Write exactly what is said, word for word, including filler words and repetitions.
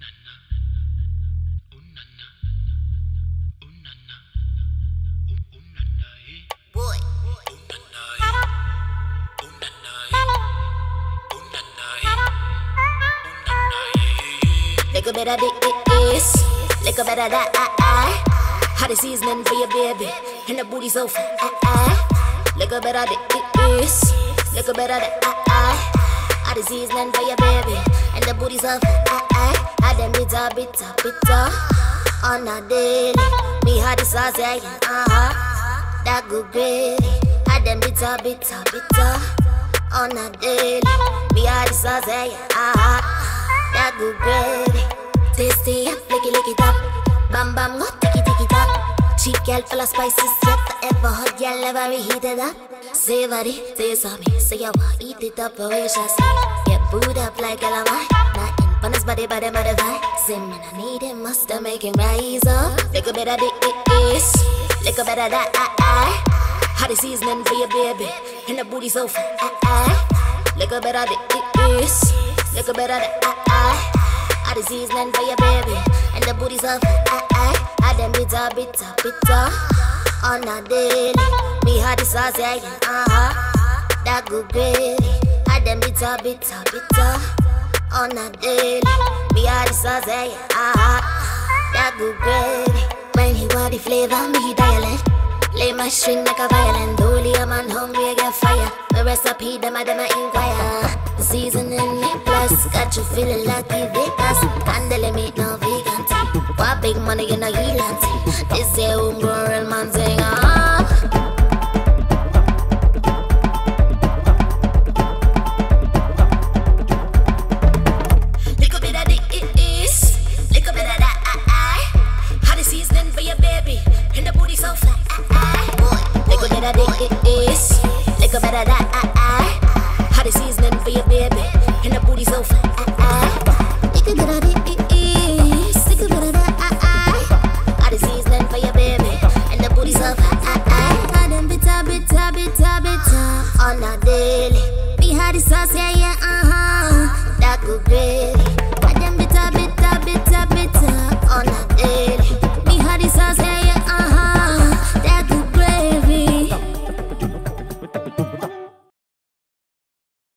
Little bit of this, little bit of that. How the seasoning for your baby, and the booty so fat. Little bit of this, little bit of that. How the seasoning for your baby, and the booty so fat. I them bitter, bitter, bitter. On a daily, me had the sauce, yeah, uh huh. That good gravy. I them bitter, bitter, bitter. On a daily, me had the sauce, yeah, uh huh. That good gravy. Tasty, lick it, lick it up. Bam bam, go ticky ticky top. Cheap girl full of spices, yet forever hot girl never reheat it up. Savory, taste of me, so you want eat it up voraciously. Get booed up like a llama. Nothing fun his body, body modify. Sim and I need him, must have make him rise up. Little bit of this, little bit of that. How the seasoning for your baby, and the booty so fat. Little bit of this, little bit of that. How the seasoning for your baby, and the booty's up. I them bitter, bitter, bitter. On a daily, me had the sauce, yeah, uh huh. That good gravy. I them bitter, bitter, bitter. On a daily, me had the sauce, yeah, uh huh. That good gravy. When he want the flavor, me he dialect. Play my string like a violin. Dolly, a man hungry, I get fire. The recipe, them I them I inquire. The seasoning me plus, got you feeling lucky Vegas. Can't limit no vegan tea. What big money you know he lanty. This is homegrown real man thing, ah. Little bit of this, little bit of that. How the seasoning for your baby, and the booty so fat. Little bit of this, little bit of that. How the seasoning for your baby, and the booty so fat. Little bit of this, little bit of that. How the seasoning for your baby, and the booty so fat. I them bitter, bitter, bitter, bitter. On a daily, me had the sauce, yeah, yeah, uh huh. That good gravy.